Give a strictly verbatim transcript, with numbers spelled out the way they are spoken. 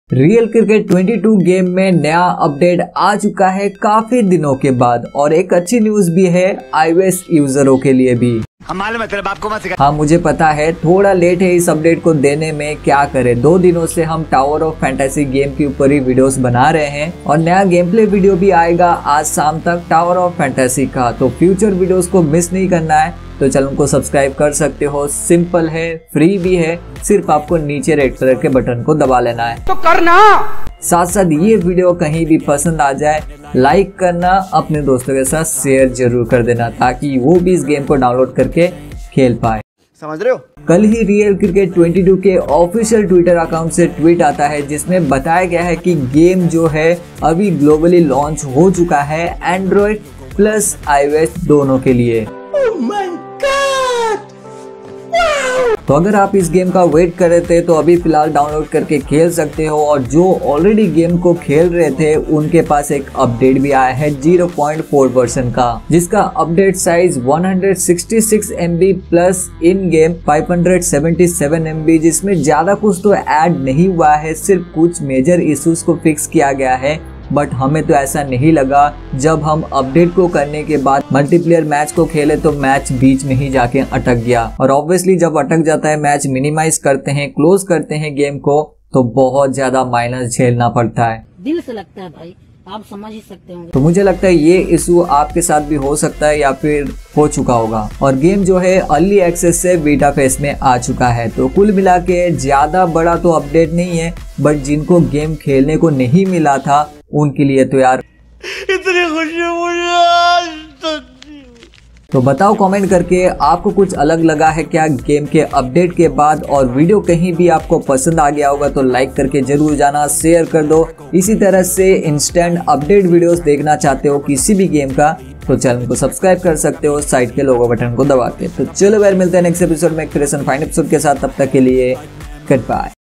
Real cricket बाईस game में नया अपडेट आ चुका है काफी दिनों के बाद, और एक अच्छी न्यूज भी है आईओएस यूजरों के लिए भी। मतलब आपको मत हाँ मुझे पता है थोड़ा लेट है इस अपडेट को देने में, क्या करें। दो दिनों से हम टावर ऑफ फैंटेसी गेम के ऊपर ही वीडियोस बना रहे हैं और नया गेम प्ले वीडियो भी आएगा आज शाम तक टावर ऑफ फैंटेसी का, तो फ्यूचर वीडियोस को मिस नहीं करना है तो चैनल को सब्सक्राइब कर सकते हो। सिंपल है, फ्री भी है, सिर्फ आपको नीचे रेड कलर के बटन को दबा लेना है तो करना। साथ साथ ये वीडियो कहीं भी पसंद आ जाए लाइक करना, अपने दोस्तों के साथ शेयर जरूर कर देना ताकि वो भी इस गेम को डाउनलोड करके खेल पाए। समझ रहे हो? कल ही रियल क्रिकेट बाईस के ऑफिशियल ट्विटर अकाउंट से ट्वीट आता है जिसमें बताया गया है कि गेम जो है अभी ग्लोबली लॉन्च हो चुका है एंड्रॉइड प्लस आईओएस दोनों के लिए। oh my God! wow! तो अगर आप इस गेम का वेट कर रहे थे तो अभी फिलहाल डाउनलोड करके खेल सकते हो, और जो ऑलरेडी गेम को खेल रहे थे उनके पास एक अपडेट भी आया है ज़ीरो पॉइंट फोर वर्जन का, जिसका अपडेट साइज एक सौ छियासठ M B plus in game पाँच सौ सतहत्तर एम बी, जिसमें ज्यादा कुछ तो ऐड नहीं हुआ है, सिर्फ कुछ मेजर इश्यूज को फिक्स किया गया है। बट हमें तो ऐसा नहीं लगा, जब हम अपडेट को करने के बाद मल्टीप्लेयर मैच को खेले तो मैच बीच में ही जाके अटक गया, और ऑब्वियसली जब अटक जाता है मैच मिनिमाइज करते हैं, क्लोज करते हैं गेम को, तो बहुत ज्यादा माइनस झेलना पड़ता है। दिल से लगता है भाई, आप समझ ही सकते होंगे। तो मुझे लगता है ये इशू आपके साथ भी हो सकता है या फिर हो चुका होगा, और गेम जो है अर्ली एक्सेस से बीटा फेस में आ चुका है। तो कुल मिला के ज्यादा बड़ा तो अपडेट नहीं है, बट जिनको गेम खेलने को नहीं मिला था उनके लिए तो यार इतनी खुशी मुझे। तो बताओ कमेंट करके आपको कुछ अलग लगा है क्या गेम के अपडेट के बाद, और वीडियो कहीं भी आपको पसंद आ गया होगा तो लाइक करके जरूर जाना, शेयर कर दो। इसी तरह से इंस्टेंट अपडेट वीडियोस देखना चाहते हो किसी भी गेम का तो चैनल को सब्सक्राइब कर सकते हो साइड के लोगो बटन को दबा के। तो चलो यार मिलते हैं नेक्स्ट एपिसोड में क्रिएशन फाइन एपिसोड के साथ, तब तक के लिए गुड बाय।